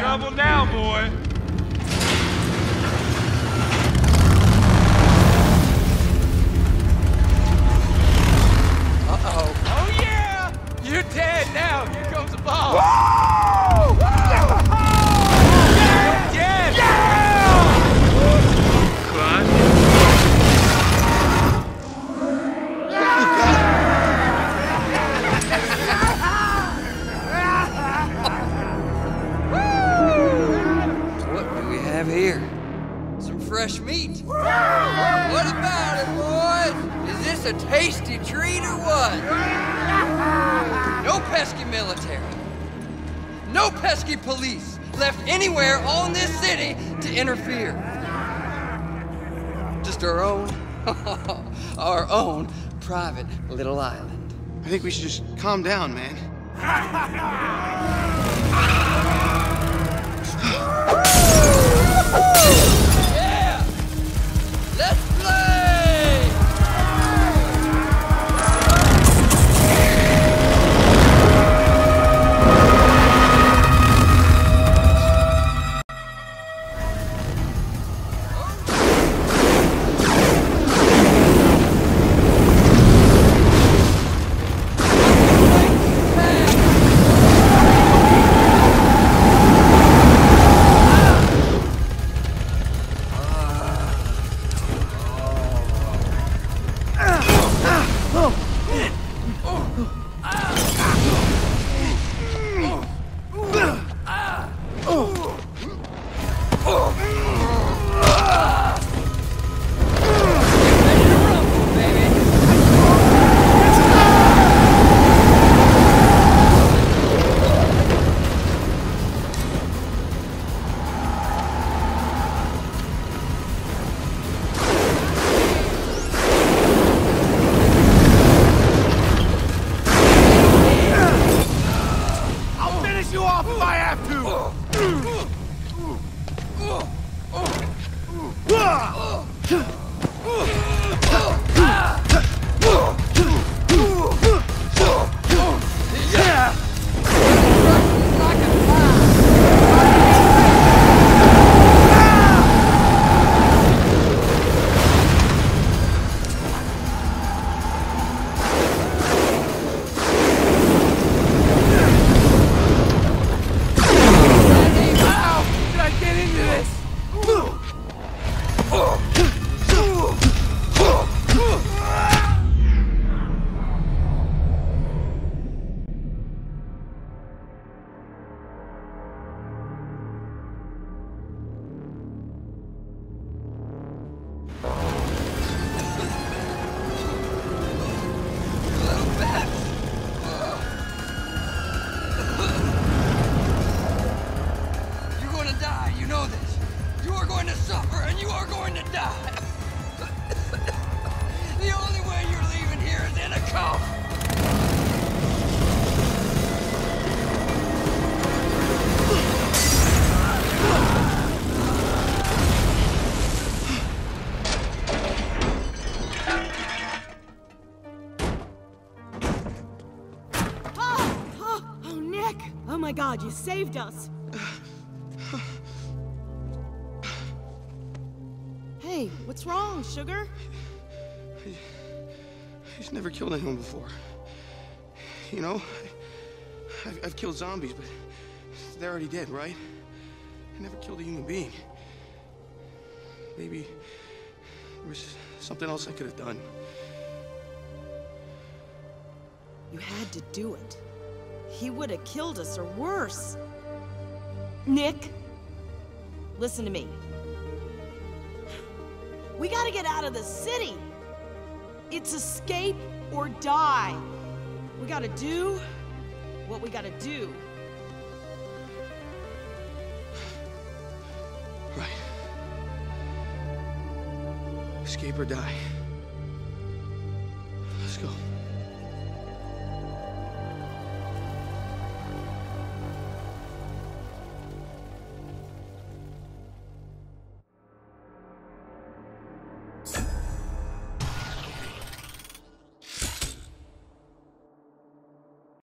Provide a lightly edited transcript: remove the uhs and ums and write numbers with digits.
trouble now, boy. Uh-oh. Oh, yeah! You're dead now. Here comes the bomb. Whoa! Yeah! Yeah! What do we have here? Some fresh meat. What about it, boys? Is this a tasty treat or what? No pesky military. No pesky police left anywhere on this city to interfere. Just our own private little island. I think we should just calm down, man. Yeah! Let's play! Oh my God, you saved us! Hey, what's wrong, Sugar? He's never killed anyone before. You know, I've killed zombies, but they're already dead, right? I never killed a human being. Maybe there was something else I could have done. You had to do it. He would have killed us or worse. Nick, listen to me. We gotta get out of the city. It's escape or die. We gotta do what we gotta do. Right. Escape or die. Let's go.